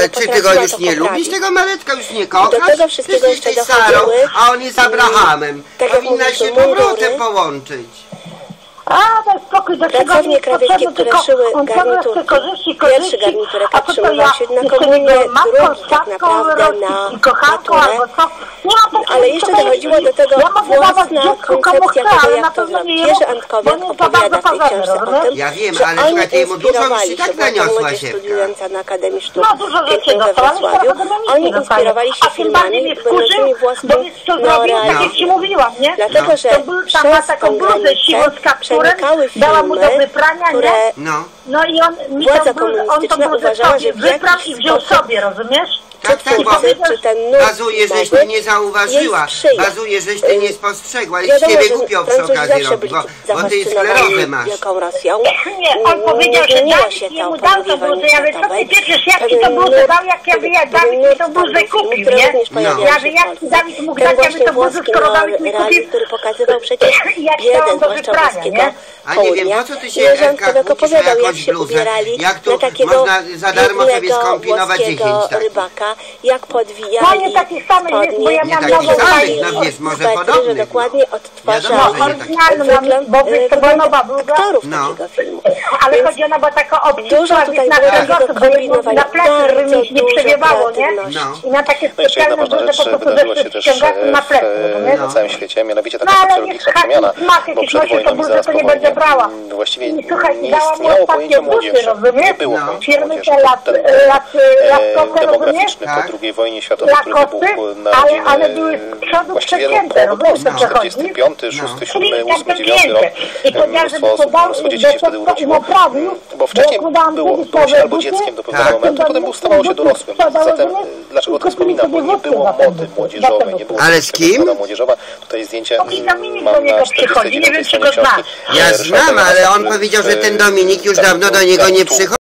Ale czy ty go już nie lubisz, tego Maretka już nie kochasz? Do tego wszystkiego jeszcze jesteś Sarą, a on jest Abrahamem. Tak jak powinna mówię, się mundury. powrotem połączyć. A, daj spokój, do czego Pracownie krawieckie, które szyły garniturki, pierwszy garniturek otrzymywał się na komunię, drugi tak naprawdę na maturę. Ale jeszcze dochodziło do tego własna koncepcja tego, jak to zrobić. Jerzy Antkowiak opowiada w tej książce o tym, ja wiem, że ale oni słuchajcie, mu dużo inspirowali już i tak się, była to naniosła młodzież Siewka. studiująca na Akademii Sztuk Pięknych we Wrocławiu. Oni inspirowali się filmami będącymi włoskim neorealizmem. Dlatego, że przez tą granicę przenikały filmy, które władza komunistyczna uważała, że w jakiś sposób przetwórcy, czy ten bazuje, żeś ty nie zauważyła, bazuje, żeś ty nie spostrzegła, ale z ciebie głupio przy okazji robi, bo ty sklerozę masz. Wielką Rosją. Nie, on powiedział, że Dawid jemu dał to bluzę. Ja mówię, co ty pieprzysz, jak ci to bluzę dał, jak ja wiem, Dawid mi to bluzę kupił, nie? Ja wiem, jak ci Dawid mógł dać, ja bym to bluzę, skoro Dawid mi kupił. Który pokazywał przecież biedę, zwłaszcza włoskiego A nie wiem, po co ty się Jerzy Antkowiak opowiadał, jak się ubierali jak tu na takiego można za darmo sobie skombinować 10 takich. rybaka, jak podwijali No nie takich samych jest, bo ja miałam takich samych, no jest może podobnych. że dokładnie odtwarza oryginalną, bo to była nowa bluza. aktorów takiego filmu. Ale chodzi ona, bo taka Dużo obcisła, tutaj na było kręgosłup, takiego bo kombinowania, na plecy, żeby mi się nie przewiewało, nie? I na takie Jeszcze jedna specjalne ważna bluzy rzecz po prostu wydarzyła się też ściągają na plecy, nie? na całym świecie, mianowicie taka No ale socjologiczna przemiana, bo przed wojną i zaraz po wojnie właściwie nie istniało pojęcia młodzieży, nie było pojęcia młodzieży. Ten demograficzny po II wojnie światowej, który wybuchł na właściwie połowy Polski, 45, 6, 7, 8, 9 rok, mnóstwo dzieci się wtedy urodziło, bo wcześniej było się albo dzieckiem do pewnego momentu, potem stawało się dorosłym. Zatem dlaczego to wspominam? Bo nie było mody młodzieżowej, nie było. Ale z kim? Młodzieżowa. Tutaj zdjęcie Dominik mam do niego na przychodzi, nie wiem, 49 czy go stronie książki. znasz. Ja znam, ale on powiedział, że ten Dominik już dawno do niego nie przychodzi.